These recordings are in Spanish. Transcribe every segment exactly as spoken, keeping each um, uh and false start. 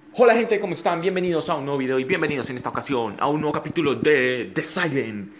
Hola gente, ¿cómo están? Bienvenidos a un nuevo video y bienvenidos en esta ocasión a un nuevo capítulo de The Silent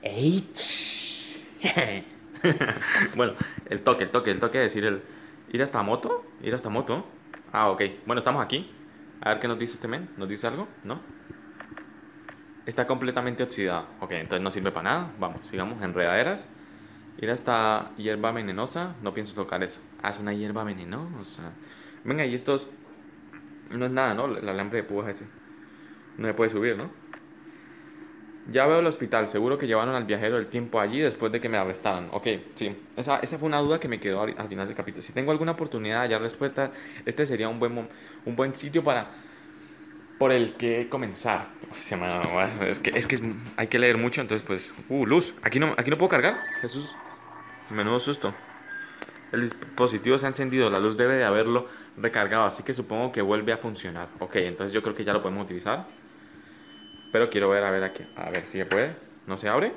H. Bueno, el toque, el toque, el toque de decir el... ¿Ir hasta moto? ¿Ir hasta moto? Ah, ok. Bueno, estamos aquí. A ver qué nos dice este men. ¿Nos dice algo? ¿No? Está completamente oxidado. Ok, entonces no sirve para nada. Vamos, sigamos. Enredaderas. Ir hasta hierba venenosa. No pienso tocar eso. Ah, es una hierba venenosa. Venga, y estos... No es nada, ¿no? El alambre de púas ese. No se puede subir, ¿no? Ya veo el hospital, seguro que llevaron al viajero del tiempo allí después de que me arrestaran. Ok, sí, esa, esa fue una duda que me quedó al, al final del capítulo. Si tengo alguna oportunidad de hallar respuesta, este sería un buen, un buen sitio para por el que comenzar. Hostia, mano, es que, es que es- hay que leer mucho, entonces pues... Uh, luz, aquí no, aquí no puedo cargar. Jesús, menudo susto. El dispositivo se ha encendido, la luz debe de haberlo recargado, así que supongo que vuelve a funcionar. Ok, entonces yo creo que ya lo podemos utilizar. Pero quiero ver, a ver aquí, a ver si se puede. ¿No se abre?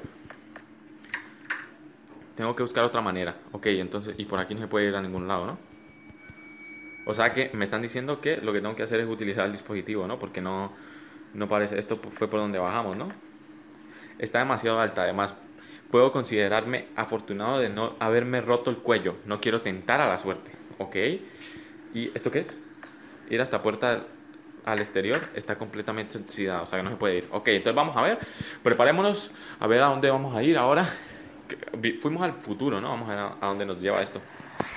Tengo que buscar otra manera. Ok, entonces, y por aquí no se puede ir a ningún lado, ¿no? O sea que me están diciendo que lo que tengo que hacer es utilizar el dispositivo, ¿no? Porque no, no parece, esto fue por donde bajamos, ¿no? Está demasiado alta, además, puedo considerarme afortunado de no haberme roto el cuello. No quiero tentar a la suerte, ¿ok? ¿Y esto qué es? Ir hasta puerta al exterior está completamente oxidada, o sea que no se puede ir. Ok, entonces vamos a ver, preparémonos a ver a dónde vamos a ir ahora. Fuimos al futuro, ¿no? Vamos a ver a dónde nos lleva esto.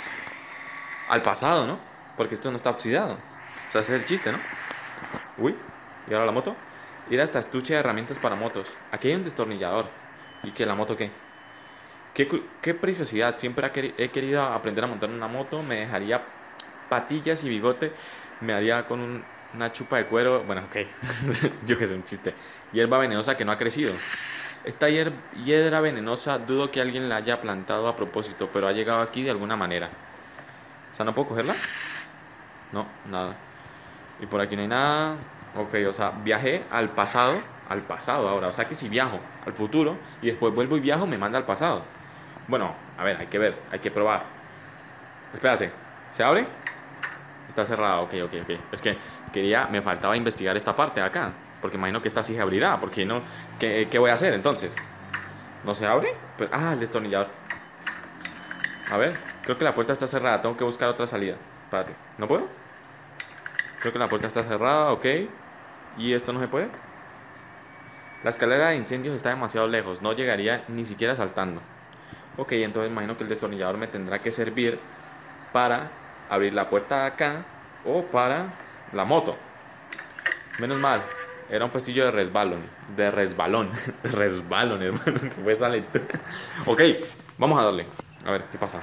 Al pasado, ¿no? Porque esto no está oxidado. O sea, ese es el chiste, ¿no? Uy, ¿y ahora la moto? Ir hasta estuche de herramientas para motos. Aquí hay un destornillador. ¿Y qué? ¿La moto qué? ¿Qué, qué preciosidad? Siempre he querido aprender a montar una moto. Me dejaría patillas y bigote. Me haría con un, una chupa de cuero. Bueno, ok. Yo que sé, un chiste. Hierba venenosa que no ha crecido. Esta hier hiedra venenosa dudo que alguien la haya plantado a propósito, pero ha llegado aquí de alguna manera. O sea, ¿no puedo cogerla? No, nada. Y por aquí no hay nada. Ok, o sea, viajé al pasado. Al pasado ahora. O sea que si viajo al futuro y después vuelvo y viajo, me manda al pasado. Bueno, a ver, hay que ver, hay que probar. Espérate, ¿se abre? Está cerrado, ok, ok, ok. Es que quería, me faltaba investigar esta parte de acá. Porque imagino que esta sí se abrirá. Porque no, ¿qué, qué voy a hacer entonces? ¿No se abre? Pero, ah, el destornillador. A ver, creo que la puerta está cerrada. Tengo que buscar otra salida. Espérate, ¿no puedo? Creo que la puerta está cerrada, ok. ¿Y esto no se puede? La escalera de incendios está demasiado lejos, no llegaría ni siquiera saltando. Ok, entonces imagino que el destornillador me tendrá que servir para abrir la puerta de acá o para la moto. Menos mal, era un pestillo de resbalón. De resbalón. De resbalón, hermano. Que fue esa lectura. Ok, vamos a darle. A ver, ¿qué pasa?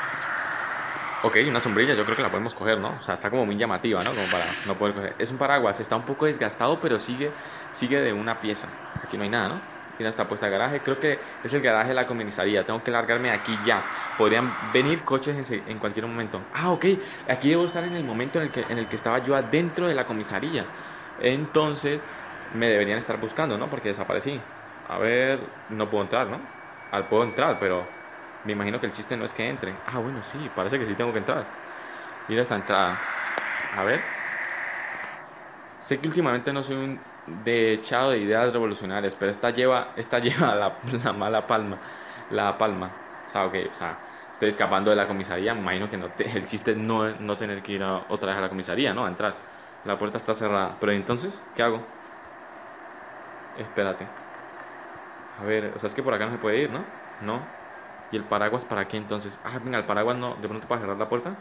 Ok, una sombrilla, yo creo que la podemos coger, ¿no? O sea, está como muy llamativa, ¿no? Como para no poder coger. Es un paraguas, está un poco desgastado, pero sigue, sigue de una pieza. Aquí no hay nada, ¿no? Tiene esta puesta de garaje. Creo que es el garaje de la comisaría. Tengo que largarme de aquí ya. Podrían venir coches en, en cualquier momento. Ah, ok. Aquí debo estar en el momento en el que, en el que estaba yo adentro de la comisaría. Entonces, me deberían estar buscando, ¿no? Porque desaparecí. A ver, no puedo entrar, ¿no? Al puedo entrar, pero me imagino que el chiste no es que entre. Ah, bueno, sí, parece que sí tengo que entrar. Ir a esta entrada. A ver. Sé que últimamente no soy un dechado de ideas revolucionarias, pero esta lleva, esta lleva la, la mala palma. La palma. O sea, ok, o sea, estoy escapando de la comisaría. Me imagino que no te- el chiste es no, no tener que ir a, otra vez a la comisaría, ¿no? A entrar. La puerta está cerrada. Pero entonces, ¿qué hago? Espérate. A ver, o sea, es que por acá no se puede ir, ¿no? No. ¿Y el paraguas para qué entonces? Ah, venga, el paraguas no, de pronto para cerrar la puerta.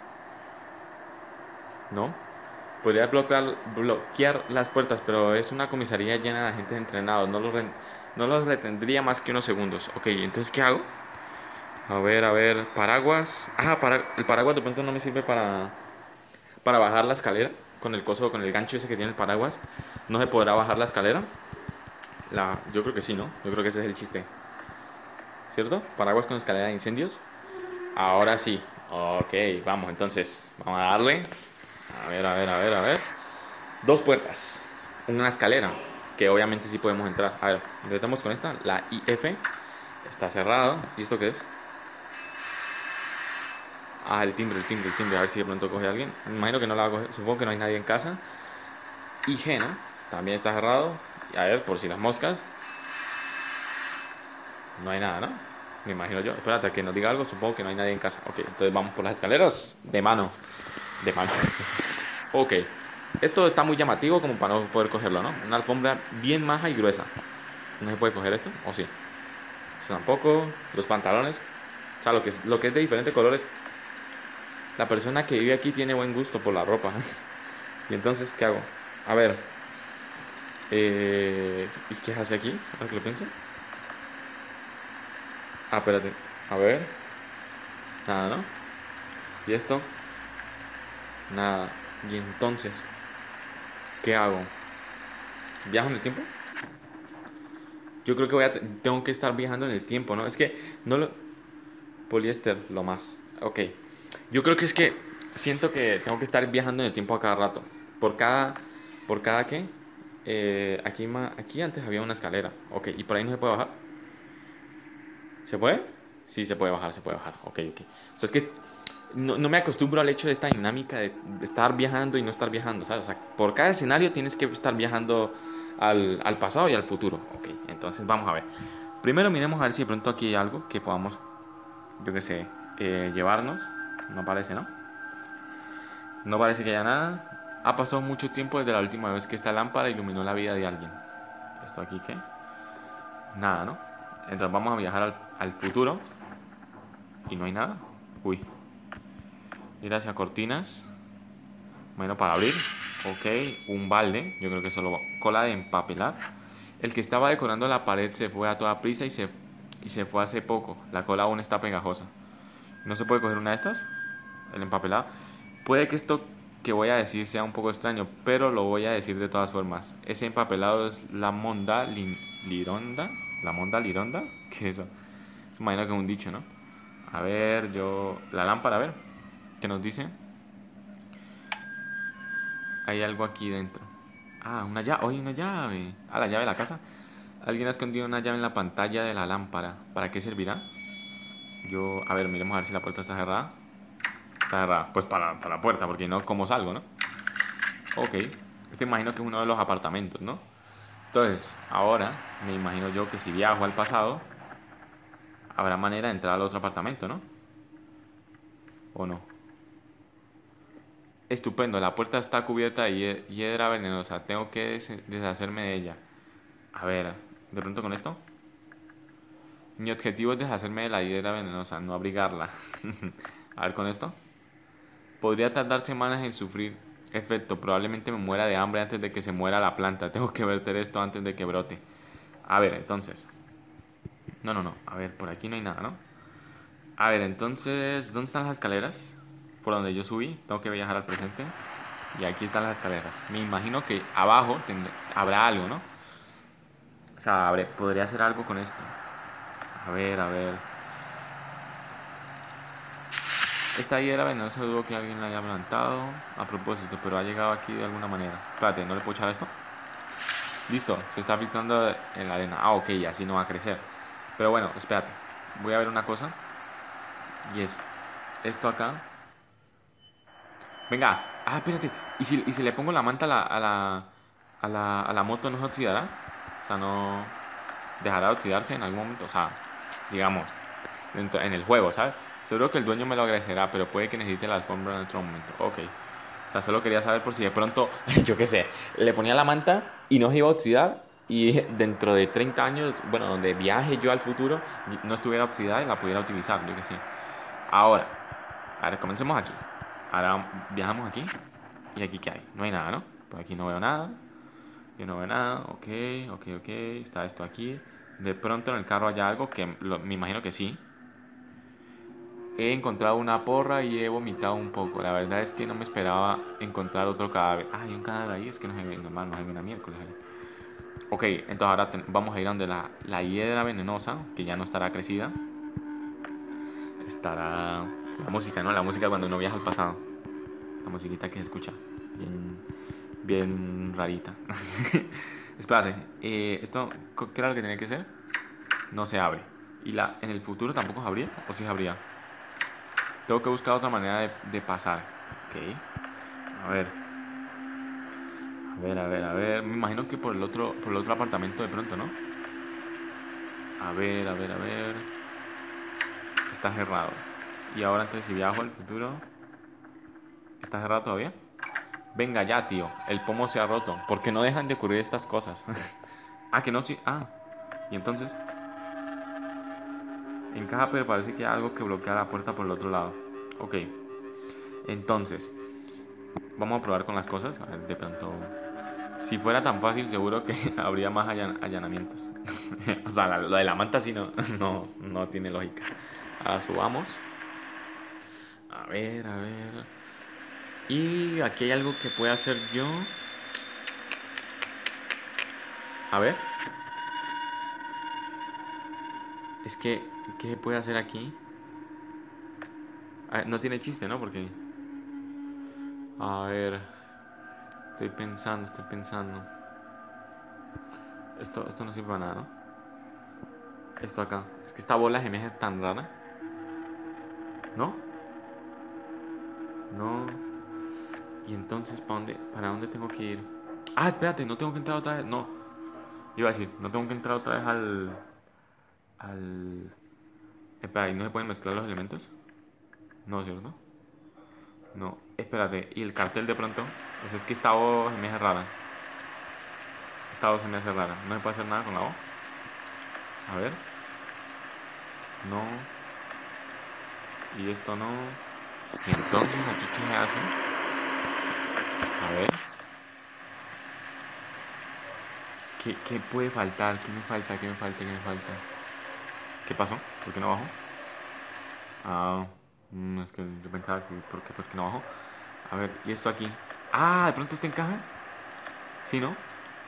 No. Podría bloquear, bloquear las puertas, pero es una comisaría llena de agentes entrenados. No los, re- no los retendría más que unos segundos. Ok, entonces, ¿qué hago? A ver, a ver, paraguas. Ah, para, el paraguas de pronto no me sirve para, para bajar la escalera. Con el coso, con el gancho ese que tiene el paraguas. ¿No se podrá bajar la escalera? La, yo creo que sí, ¿no? Yo creo que ese es el chiste. ¿Cierto? Paraguas con escalera de incendios. Ahora sí. Ok, vamos entonces. Vamos a darle. A ver, a ver, a ver, a ver. Dos puertas. Una escalera. Que obviamente sí podemos entrar. A ver, intentamos con esta. La I F. Está cerrado. ¿Y esto qué es? Ah, el timbre, el timbre, el timbre. A ver si de pronto coge alguien. Me imagino que no la va a coger. Supongo que no hay nadie en casa. Y G, ¿no? También está cerrado. Y a ver, por si las moscas. No hay nada, ¿no? Me imagino yo. Espérate, a que nos diga algo. Supongo que no hay nadie en casa. Ok, entonces vamos por las escaleras. De mano. De mano. Ok. Esto está muy llamativo como para no poder cogerlo, ¿no? Una alfombra bien maja y gruesa. ¿No se puede coger esto? ¿O sí? Eso tampoco. Los pantalones. O sea, lo que es, lo que es de diferentes colores. La persona que vive aquí tiene buen gusto por la ropa. Y entonces, ¿qué hago? A ver. Eh, ¿Y qué hace aquí? A ver que lo pienso. Ah, espérate. A ver. Nada, ¿no? ¿Y esto? Nada. Y entonces, ¿qué hago? ¿Viajo en el tiempo? Yo creo que voy a tengo que estar viajando en el tiempo, ¿no? Es que no lo poliéster lo más. Ok. Yo creo que es que siento que tengo que estar viajando en el tiempo a cada rato. Por cada por cada qué? Eh, aquí ma- aquí antes había una escalera. Ok, ¿y por ahí no se puede bajar? ¿Se puede? Sí, se puede bajar, se puede bajar. Ok, ok. O sea, es que no, no me acostumbro al hecho de esta dinámica de estar viajando y no estar viajando, ¿sabes? O sea, por cada escenario tienes que estar viajando al, al pasado y al futuro. Ok, entonces vamos a ver. Primero miremos a ver si de pronto aquí hay algo que podamos, yo qué sé, eh, llevarnos. No parece, ¿no? No parece que haya nada. Ha pasado mucho tiempo desde la última vez que esta lámpara iluminó la vida de alguien. ¿Esto aquí qué? Nada, ¿no? Entonces vamos a viajar al, al futuro y no hay nada. Uy, ir hacia cortinas. Bueno, para abrir, ok, un balde, yo creo que solo cola de empapelar. El que estaba decorando la pared se fue a toda prisa y se, y se fue hace poco. La cola aún está pegajosa. ¿No se puede coger una de estas? El empapelado. Puede que esto que voy a decir sea un poco extraño, pero lo voy a decir de todas formas. Ese empapelado es la monda li- lironda. ¿La monda lironda? ¿Qué es eso? Se imagina que es un dicho, ¿no? A ver, yo... La lámpara, a ver. ¿Qué nos dice? Hay algo aquí dentro. Ah, una llave. Oye, una llave. Ah, la llave de la casa. Alguien ha escondido una llave en la pantalla de la lámpara. ¿Para qué servirá? Yo, a ver, miremos a ver si la puerta está cerrada. Está cerrada. Pues para, para la puerta, porque no, ¿cómo salgo, no? Ok. Este imagino que es uno de los apartamentos, ¿no? Entonces, ahora me imagino yo que si viajo al pasado, habrá manera de entrar al otro apartamento, ¿no? ¿O no? Estupendo, la puerta está cubierta de hie- hiedra venenosa. Tengo que des- deshacerme de ella. A ver, ¿de pronto con esto? Mi objetivo es deshacerme de la hiedra venenosa, no abrigarla. A ver con esto. Podría tardar semanas en sufrir efecto. Probablemente me muera de hambre antes de que se muera la planta. Tengo que verter esto antes de que brote. A ver, entonces. No, no, no. A ver, por aquí no hay nada, ¿no? A ver, entonces, ¿dónde están las escaleras? Por donde yo subí. Tengo que viajar al presente. Y aquí están las escaleras. Me imagino que abajo tendré- habrá algo, ¿no? O sea, habré- podría hacer algo con esto. A ver, a ver. Esta hiedra venenosa dudo que alguien la haya plantado a propósito, pero ha llegado aquí de alguna manera. Espérate, ¿no le puedo echar esto? Listo, se está filtrando en la arena. Ah, ok, así no va a crecer. Pero bueno, espérate. Voy a ver una cosa. Y es esto acá. Venga. Ah, espérate. ¿Y si, y si le pongo la manta a la, a la, a la, a la moto no se oxidará? O sea, no dejará de oxidarse en algún momento. O sea, digamos, dentro, en el juego, ¿sabes? Seguro que el dueño me lo agradecerá, pero puede que necesite la alfombra en otro momento. Ok. O sea, solo quería saber por si de pronto, yo qué sé, le ponía la manta y no se iba a oxidar y dentro de treinta años, bueno, donde viaje yo al futuro, no estuviera oxidada y la pudiera utilizar, yo qué sé. Ahora, a ver, comencemos aquí. Ahora viajamos aquí y aquí qué hay. No hay nada, ¿no? Por aquí no veo nada. Yo no veo nada. Ok, ok, ok. Está esto aquí. De pronto en el carro hay algo que lo- me imagino que sí. He encontrado una porra y he vomitado un poco. La verdad es que no me esperaba encontrar otro cadáver. Ah, hay un cadáver ahí, es que no se ve normal, no se ve una miércoles ahí. Ok, entonces ahora ten- vamos a ir a donde la, la hiedra venenosa, que ya no estará crecida. Estará la música, ¿no? La música cuando uno viaja al pasado. La musiquita que se escucha. Bien, bien rarita. Espérate, eh, ¿esto qué era lo que tenía que ser? No se abre. ¿Y la, en el futuro tampoco se abría? ¿O sí se abría? Tengo que buscar otra manera de, de pasar. Ok. A ver. A A ver, a ver, a ver. Me imagino que por el otro, por el otro apartamento de pronto, ¿no? A ver, a ver, a ver. Está cerrado. Y ahora entonces si viajo al futuro. ¿Está cerrado todavía? Venga ya, tío. El pomo se ha roto. ¿Por qué no dejan de ocurrir estas cosas? Ah, que no, sí. Ah. Y entonces. Encaja, pero parece que hay algo que bloquea la puerta por el otro lado. Ok. Entonces. Vamos a probar con las cosas. A ver, de pronto. Si fuera tan fácil, seguro que habría más allan allanamientos. O sea, lo de la manta sí no, no, no tiene lógica. Ahora subamos. A ver, a ver. Y aquí hay algo que pueda hacer yo. A ver. Es que, ¿qué puede hacer aquí? Ah, no tiene chiste, ¿no? Porque... A ver... Estoy pensando, estoy pensando. Esto, esto no sirve para nada, ¿no? Esto acá. Es que esta bola se me hace tan rara. ¿No? No. Y entonces, ¿para dónde, para dónde tengo que ir? Ah, espérate, no tengo que entrar otra vez. No. Iba a decir, no tengo que entrar otra vez al... Al... Espera, ¿y no se pueden mezclar los elementos? No, ¿cierto? No. Espérate, ¿y el cartel de pronto? Pues es que esta O se me hace rara. Esta O se me hace rara. No se puede hacer nada con la O. A ver. No. Y esto no. Y entonces, ¿aquí qué se hace? A ver. ¿Qué, qué puede faltar? ¿Qué me falta? ¿Qué me falta? ¿Qué me falta? ¿Qué pasó? ¿Por qué no bajó? Ah, mm, es que yo pensaba que... ¿Por qué, por qué no bajó? A ver, ¿y esto aquí? Ah, ¿de pronto este encaja? Sí, ¿no?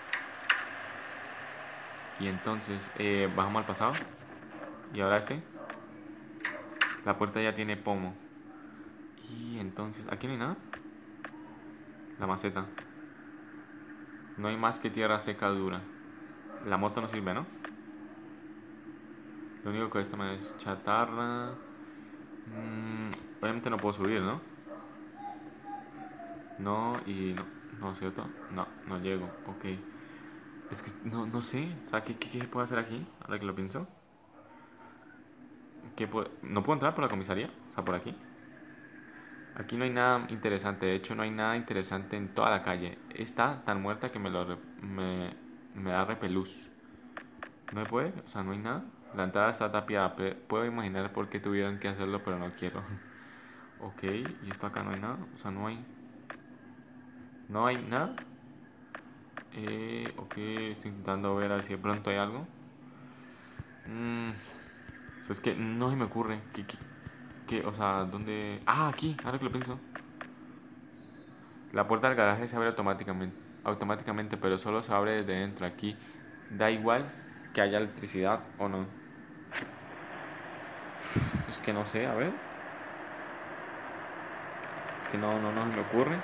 Y entonces, eh, bajamos al pasado. Y ahora este. La puerta ya tiene pomo. Y entonces, ¿aquí no hay nada? La maceta. No hay más que tierra seca dura. La moto no sirve, ¿no? Lo único que esta me es chatarra. Mm, obviamente no puedo subir, ¿no? No, y no. No, ¿cierto? No, no llego. Ok. Es que no, no sé. O sea, ¿qué, qué, qué puedo hacer aquí? Ahora que lo pienso. ¿Qué puedo... ¿No puedo entrar por la comisaría? O sea, por aquí. Aquí no hay nada interesante. De hecho, no hay nada interesante en toda la calle. Está tan muerta que me, lo re- me, me da repelús. ¿No me puede? O sea, no hay nada. La entrada está tapiada. Pe- Puedo imaginar por qué tuvieron que hacerlo, pero no quiero. Ok, y esto acá no hay nada. O sea, no hay. No hay nada. Eh, ok, estoy intentando ver a ver si de pronto hay algo. Mm, o sea, es que no se me ocurre. ¿Qué, qué, qué? O sea, ¿dónde? Ah, aquí, ahora que lo pienso. La puerta del garaje se abre automáticamente, automáticamente, pero solo se abre desde dentro. Aquí da igual que haya electricidad o no. Es que no sé, a ver. Es que no, no, no se me ocurre.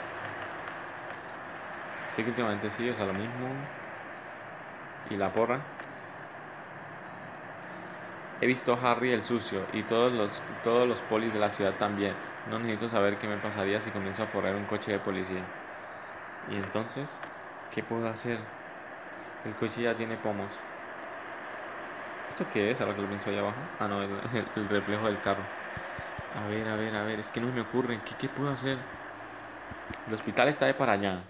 Sé que últimamente sí, o sea, lo mismo. Y la porra. He visto a Harry el sucio y todos los, todos los polis de la ciudad también. No necesito saber qué me pasaría si comienzo a porrar un coche de policía. Y entonces, ¿qué puedo hacer? El coche ya tiene pomos. ¿Esto qué es? Ahora que lo pienso allá abajo. Ah, no, el, el- el reflejo del carro. A ver, a ver, a ver. Es que no me ocurre. ¿Qué, qué puedo hacer? El hospital está de para allá.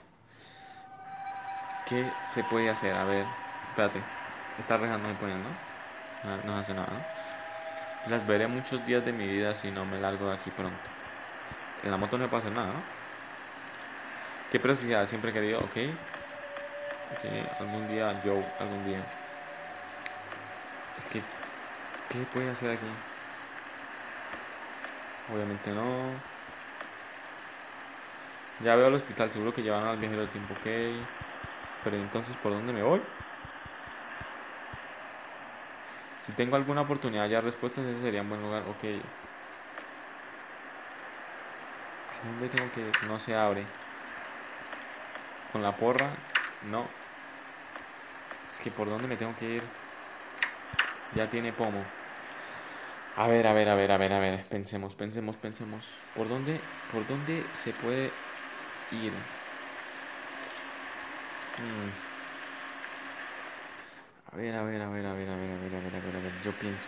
¿Qué se puede hacer? A ver, espérate. Está rejando y poniendo. No, no hace nada, ¿no? Las veré muchos días de mi vida si no me largo de aquí pronto. En la moto no me puedo hacer nada, ¿no? ¿Qué preciosidad? Siempre he querido, ok. Ok, algún día, yo, algún día. Es que, ¿qué puede hacer aquí? Obviamente no. Ya veo el hospital, seguro que llevan al viajero de tiempo, ok. Pero entonces, ¿por dónde me voy? Si tengo alguna oportunidad ya respuestas, ese sería un buen lugar, ok. ¿A dónde tengo que ir? No se abre. Con la porra, no. Es que ¿por dónde me tengo que ir? Ya tiene pomo. A ver, a ver, a ver, a ver, a ver. Pensemos, pensemos, pensemos. ¿Por dónde, por dónde se puede ir? Mm, A ver, a ver, a ver, a ver, a ver, a ver, a ver, a ver, a ver, yo pienso.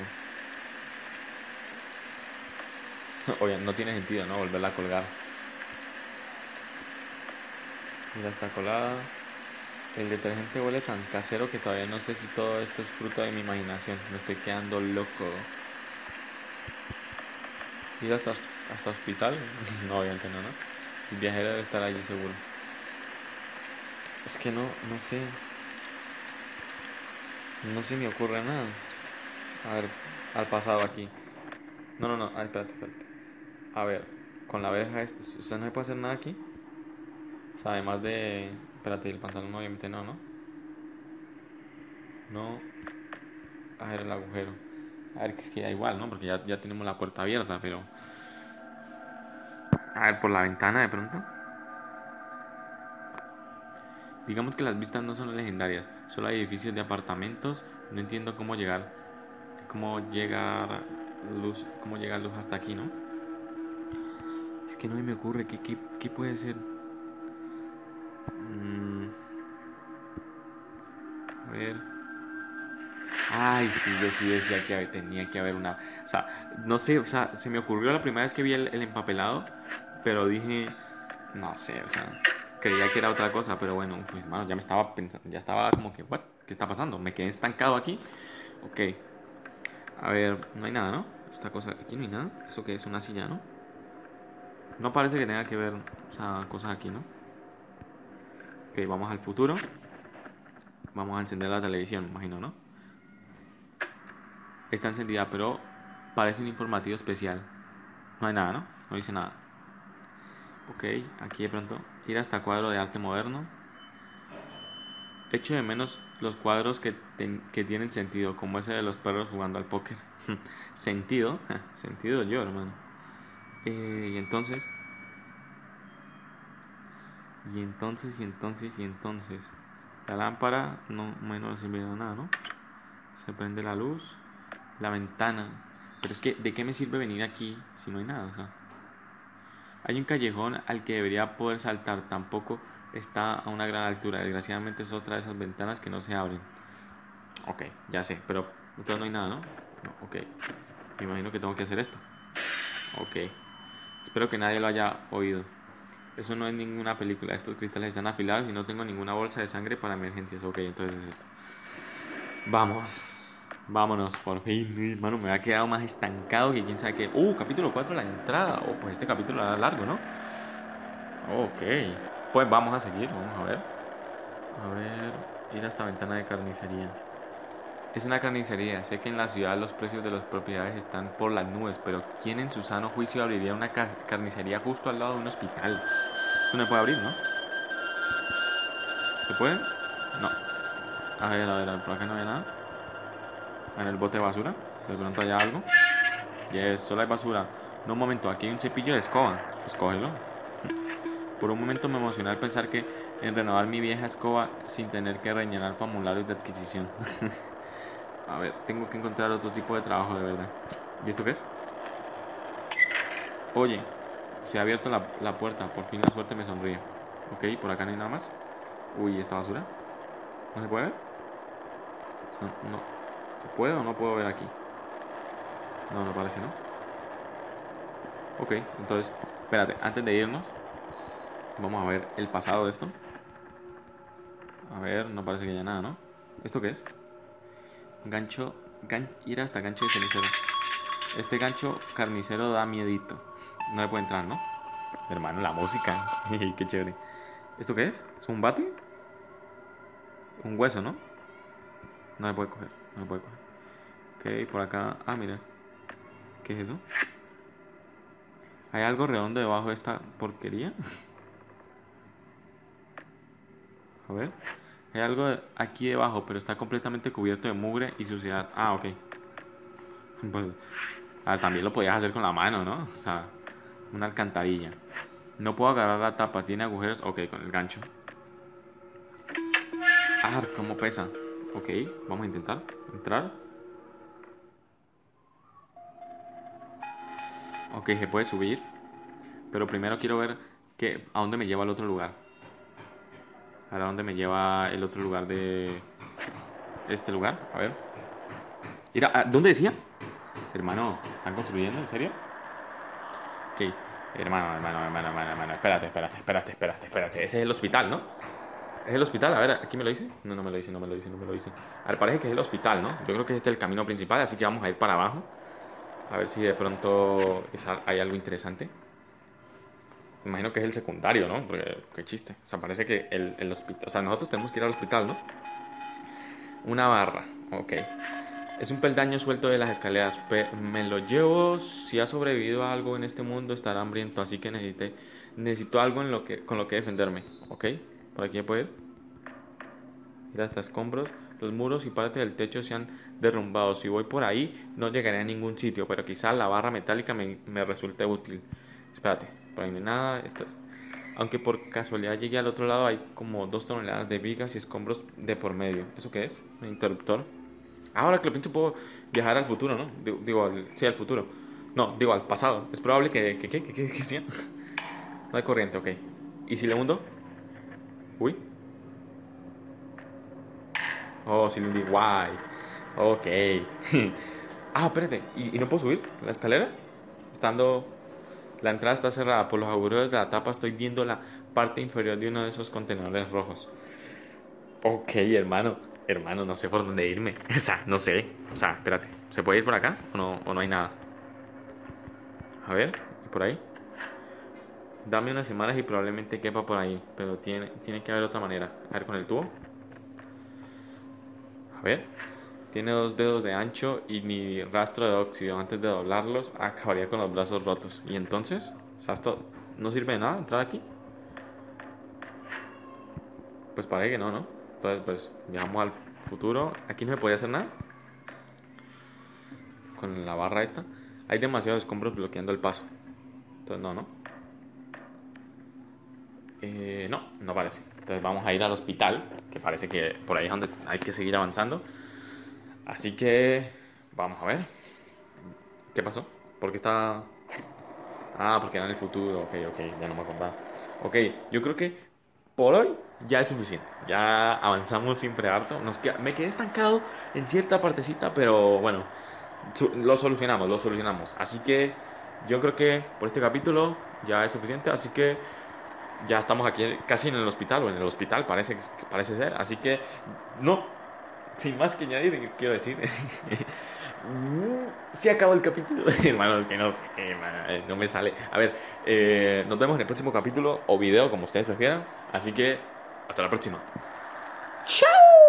Oye, no tiene sentido, ¿no? Volverla a colgar. Mira, está colada. El detergente huele tan casero que todavía no sé si todo esto es fruto de mi imaginación. Me estoy quedando loco. ¿Ir hasta, hasta hospital? No, obviamente no, ¿no? El viajero debe estar allí seguro. Es que no, no sé. No se me ocurre nada. A ver, al pasado aquí. No, no, no. Ah, espérate, espérate. A ver, con la verja esto. O sea, no se puede hacer nada aquí. O sea, además de... Espérate, el pantalón obviamente no, ¿no? No. A ver, el agujero. A ver, que es que da igual, ¿no? Porque ya, ya tenemos la puerta abierta, pero... A ver, por la ventana de pronto. Digamos que las vistas no son legendarias. Solo hay edificios de apartamentos. No entiendo cómo llegar... Cómo llegar luz... Cómo llega luz hasta aquí, ¿no? Es que no me ocurre. ¿Qué, qué, qué puede ser? Mm, a ver... Ay, sí, yo sí decía que tenía que haber una... O sea, no sé, o sea, se me ocurrió la primera vez que vi el, el empapelado, pero dije, no sé, o sea, creía que era otra cosa, pero bueno, pues, hermano, ya me estaba pensando, ya estaba como que, what, ¿qué está pasando? Me quedé estancado aquí. Ok, a ver, no hay nada, ¿no? Esta cosa, aquí no hay nada. ¿Eso qué es? Una silla, ¿no? No parece que tenga que ver, o sea, cosas aquí, ¿no? Ok, vamos al futuro. Vamos a encender la televisión, imagino, ¿no? Está encendida, pero parece un informativo especial. No hay nada, ¿no? No dice nada. Ok, aquí de pronto ir hasta cuadro de arte moderno. Echo de menos los cuadros que, ten- que tienen sentido, como ese de los perros jugando al póker. Sentido, sentido yo, hermano. Eh, y entonces, y entonces, y entonces, y entonces. La lámpara no, bueno, no sirve de nada, ¿no? Se prende la luz. La ventana. Pero es que, ¿de qué me sirve venir aquí si no hay nada? O sea, hay un callejón al que debería poder saltar, tampoco está a una gran altura. Desgraciadamente es otra de esas ventanas que no se abren. Ok, ya sé, pero entonces no hay nada, ¿no? No, ok. Me imagino que tengo que hacer esto. Ok. Espero que nadie lo haya oído. Eso no es ninguna película. Estos cristales están afilados y no tengo ninguna bolsa de sangre para emergencias. Ok, entonces es esto. Vamos. Vámonos, por fin. Hermano, me ha quedado más estancado que quién sabe qué. Uh, capítulo cuatro, la entrada. Oh, pues este capítulo era largo, ¿no? Ok. Pues vamos a seguir, vamos a ver. A ver, ir a esta ventana de carnicería. Es una carnicería. Sé que en la ciudad los precios de las propiedades están por las nubes, pero ¿quién en su sano juicio abriría una carnicería justo al lado de un hospital? Esto no puede abrir, ¿no? ¿Se puede? No. A ver, a ver, a ver, por acá no hay nada. En el bote de basura. De pronto hay algo. Yes, solo hay basura. No, un momento, aquí hay un cepillo de escoba. Pues cógelo. Por un momento me emocioné al pensar que en renovar mi vieja escoba sin tener que rellenar formularios de adquisición. A ver, tengo que encontrar otro tipo de trabajo de verdad. ¿Y esto qué es? Oye, se ha abierto la, la puerta. Por fin la suerte me sonríe. Ok, por acá no hay nada más. Uy, ¿esta basura? ¿No se puede ver? No. ¿Puedo o no puedo ver aquí? No, no parece, ¿no? Ok, entonces, espérate, antes de irnos, vamos a ver el pasado de esto. A ver, no parece que haya nada, ¿no? ¿Esto qué es? Gancho, gan, ir hasta gancho de cenicero. Este gancho carnicero da miedito. No me puede entrar, ¿no? Hermano, la música. Qué chévere. ¿Esto qué es? ¿Es un bate? Un hueso, ¿no? No me puede coger, no me puede coger. Ok, por acá. Ah, mira. ¿Qué es eso? ¿Hay algo redondo debajo de esta porquería? A ver. Hay algo aquí debajo, pero está completamente cubierto de mugre y suciedad. Ah, ok. Pues, ah, también lo podías hacer con la mano, ¿no? O sea, una alcantarilla. No puedo agarrar la tapa, tiene agujeros. Ok, con el gancho. Ah, cómo pesa. Ok, vamos a intentar entrar. Ok, se puede subir. Pero primero quiero ver que, a dónde me lleva al otro lugar. Ahora, ¿dónde me lleva el otro lugar de este lugar? A ver. Mira, ah, ¿dónde decía? Hermano, ¿están construyendo? ¿En serio? Ok. Hermano, hermano, hermano, hermano, hermano. Espérate, espérate, espérate, espérate, espérate. Ese es el hospital, ¿no? ¿Es el hospital? A ver, ¿aquí me lo dice? No, no me lo dice, no me lo dice, no me lo dice. A ver, parece que es el hospital, ¿no? Yo creo que este es el camino principal, así que vamos a ir para abajo. A ver si de pronto hay algo interesante. Me imagino que es el secundario, ¿no? Porque, qué chiste. O sea, parece que el, el hospital... O sea, nosotros tenemos que ir al hospital, ¿no? Una barra, ok. Es un peldaño suelto de las escaleras. Me lo llevo. Si ha sobrevivido a algo en este mundo, estará hambriento. Así que necesite, necesito algo en lo que, con lo que defenderme. ¿Ok? Por aquí me puedo ir. Mira, hasta escombros. Los muros y parte del techo se han derrumbado. Si voy por ahí, no llegaré a ningún sitio. Pero quizás la barra metálica me, me resulte útil. Espérate, por ahí no hay nada. Esto es... Aunque por casualidad llegué al otro lado, hay como dos toneladas de vigas y escombros de por medio. ¿Eso qué es? ¿Un interruptor? Ahora que lo pienso, puedo viajar al futuro, ¿no? Digo, digo al, sí, al futuro. No, digo al pasado. Es probable que... ¿Qué? ¿Qué? ¿Qué? ¿Qué? ¿Qué? ¿Sí? No hay corriente, ok. ¿Y si le hundo? Uy. Oh, cilindri, guay. Ok. Ah, espérate. ¿Y, ¿Y no puedo subir las escaleras? Estando... La entrada está cerrada. Por los agujeros de la tapa estoy viendo la parte inferior de uno de esos contenedores rojos. Ok, hermano. Hermano, no sé por dónde irme. O sea, no sé. O sea, espérate. ¿Se puede ir por acá? ¿O no, o no hay nada? A ver, ¿y por ahí? Dame unas semanas y probablemente quepa por ahí. Pero tiene, tiene que haber otra manera. A ver, con el tubo. A ver. Tiene dos dedos de ancho y ni rastro de óxido. Antes de doblarlos, acabaría con los brazos rotos. ¿Y entonces? O sea, esto no sirve de nada entrar aquí. Pues parece que no, ¿no? Entonces, pues, viajamos al futuro. Aquí no se podía hacer nada. Con la barra esta. Hay demasiados escombros bloqueando el paso. Entonces, no, ¿no? Eh, no, no parece. Entonces vamos a ir al hospital, que parece que por ahí es donde hay que seguir avanzando. Así que vamos a ver. ¿Qué pasó? ¿Por qué está...? Ah, porque era en el futuro. Ok, ok, ya no me acordaba. Ok, yo creo que por hoy ya es suficiente. Ya avanzamos siempre harto. Nos queda... Me quedé estancado en cierta partecita, pero bueno, lo solucionamos, lo solucionamos. Así que yo creo que por este capítulo ya es suficiente. Así que ya estamos aquí casi en el hospital, o en el hospital parece, parece ser. Así que no, sin más que añadir, quiero decir, se acabó el capítulo. Hermanos, que no sé, man, no me sale. A ver, eh, nos vemos en el próximo capítulo o video, como ustedes prefieran. Así que hasta la próxima. ¡Chao!